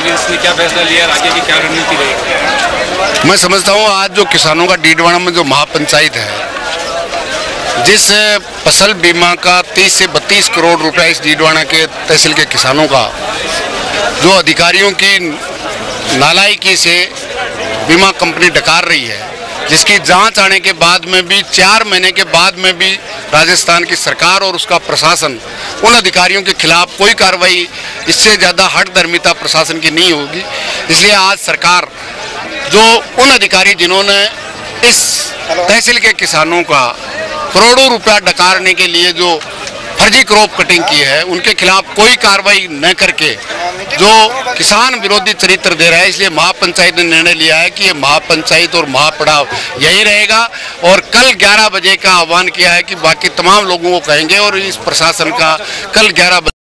Vigilance ने क्या फैसला लिया, आगे की क्या रणनीति रहेगी? मैं समझता हूँ आज जो किसानों का डीडवाना में जो महापंचायत है, जिस फसल बीमा का 30 से 32 करोड़ रुपया इस डीडवाना के तहसील के किसानों का जो अधिकारियों की नालायकी से बीमा कंपनी डकार रही है, जिसकी जांच आने के बाद में भी 4 महीने के बाद में भी राजस्थान की सरकार और उसका प्रशासन उन अधिकारियों के खिलाफ कोई कार्रवाई, इससे ज़्यादा हठधर्मिता प्रशासन की नहीं होगी। इसलिए आज सरकार जो उन अधिकारी जिन्होंने इस तहसील के किसानों का करोड़ों रुपया डकारने के लिए जो फर्जी क्रॉप कटिंग की है, उनके खिलाफ कोई कार्रवाई न करके जो किसान विरोधी चरित्र दे रहा है, इसलिए महापंचायत ने निर्णय लिया है कि ये महापंचायत और महापड़ाव यही रहेगा। और कल 11 बजे का आह्वान किया है कि बाकी तमाम लोगों को कहेंगे और इस प्रशासन का कल 11 बजे